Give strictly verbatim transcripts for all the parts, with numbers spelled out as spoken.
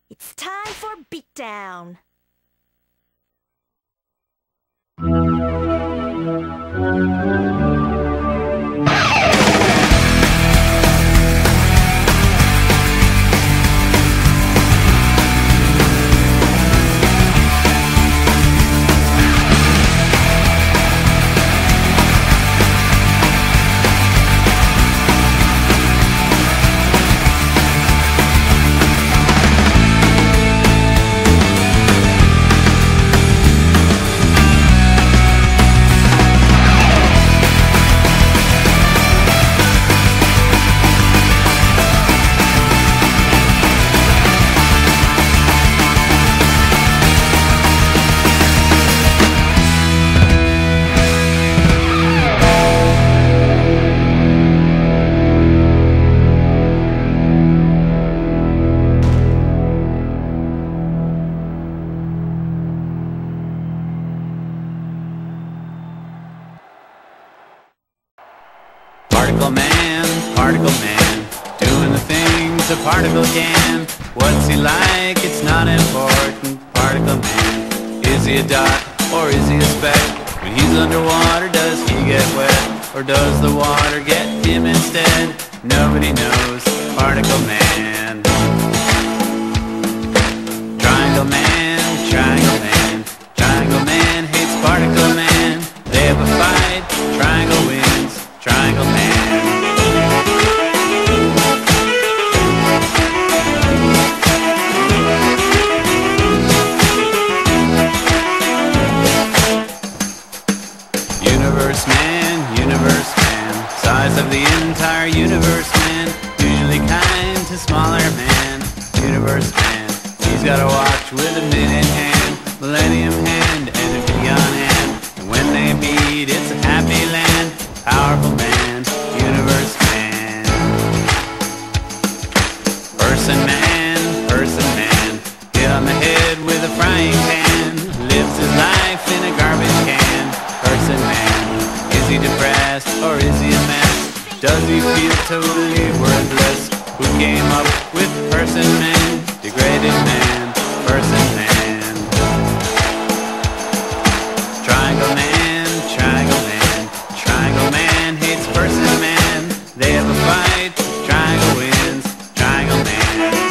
It's time for Beatdown. Particle man, particle man, doing the things a particle can. What's he like? It's not important. Particle man, is he a dot or is he a speck? When he's underwater, does he get wet, or does the water get him instead? Nobody knows. Particle man. Triangle man, triangle man, triangle man hates particle man. They have a fight, triangle wins. Triangle man. Universe man, universe man, size of the entire universe man, usually kind to smaller man. Universe man, he's got a watch with a minute hand, millennium hand, and a beyond hand. And when they meet, it's a happy land. Powerful man, universe man. Person man, person man, hit on the head with a frying pan, lives his life in a garbage can. Person man, is he depressed or is he a mess? Does he feel totally worthless? Who came up with person man? Degraded man, person man. Triangle man, triangle man, triangle man hates person man. They have a fight, triangle wins. Triangle man.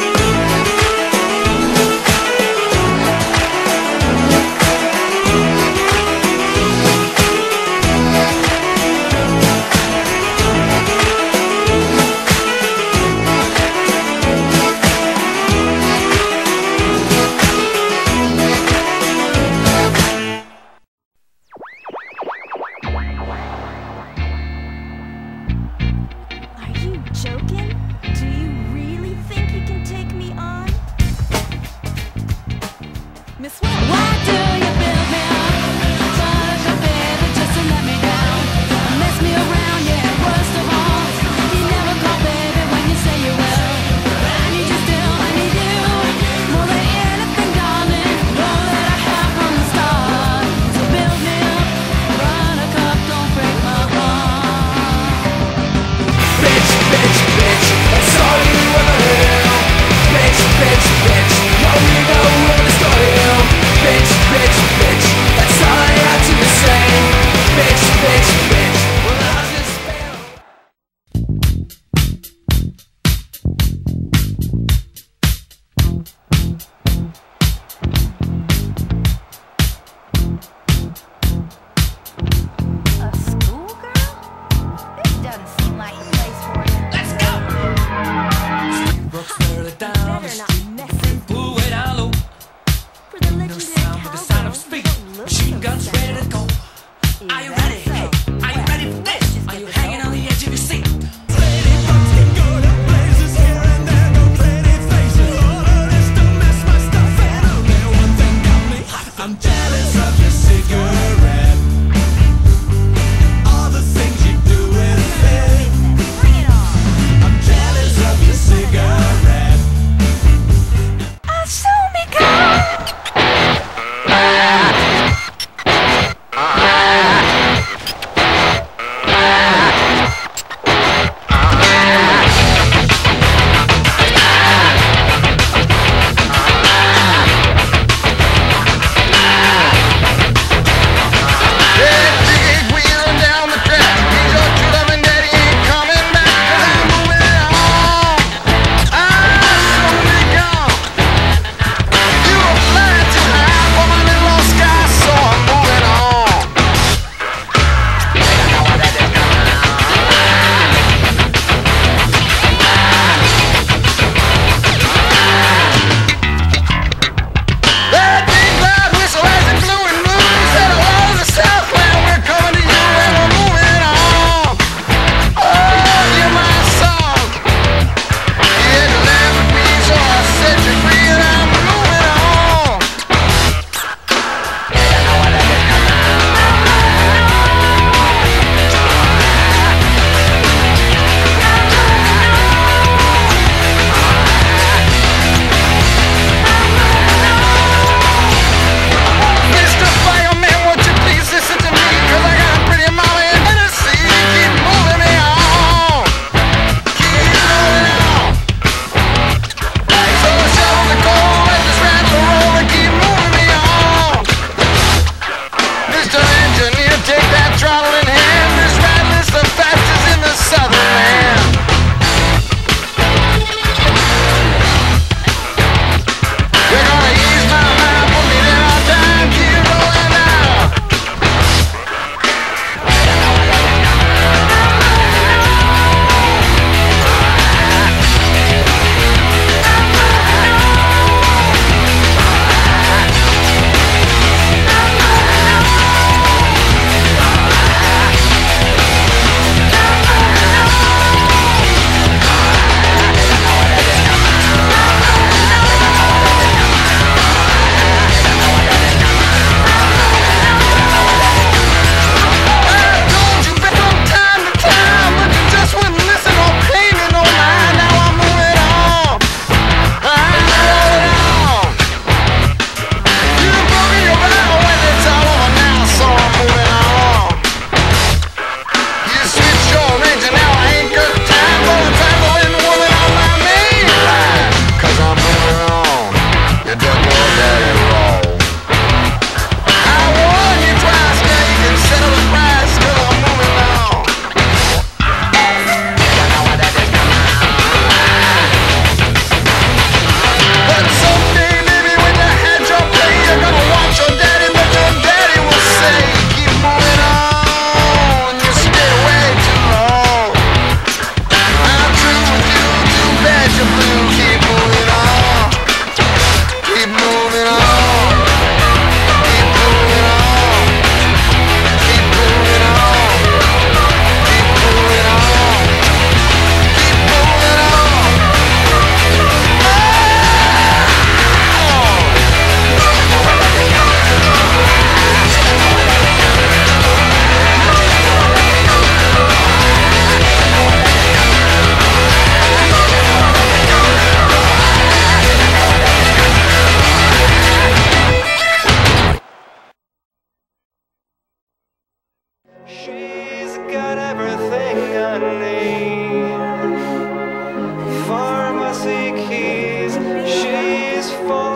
Joking? Do you really think you can take me on? Miss West? Why do you build me up? Such a baby just to let me down. Mess me around, yeah, worst of all. You never call baby when you say you will. I need you still, I need you more than anything, darling. All that I have from the start. So build me up, run a cup, don't break my heart. Bitch, bitch, bitch, that's all you ever hear. Bitch, bitch, bitch, no you know where to start you. Bitch, bitch, bitch, that's all I got to say. Bitch, bitch, bitch, well I'll just spell. A schoolgirl? This doesn't seem like the place for you. Let's go! Brooks further down the Better street. not mess with Ooh, way down low. for the No legendary sound but the sound of cowgirl. speed. You don't look Machine so guns special. ready to go. Are you Is that ready? so? Hey, are you Well, ready for let's this? just Are get you this hanging over on the with. edge of your seat? Lady bugs can go to places here and there, no pretty faces. All of this don't just for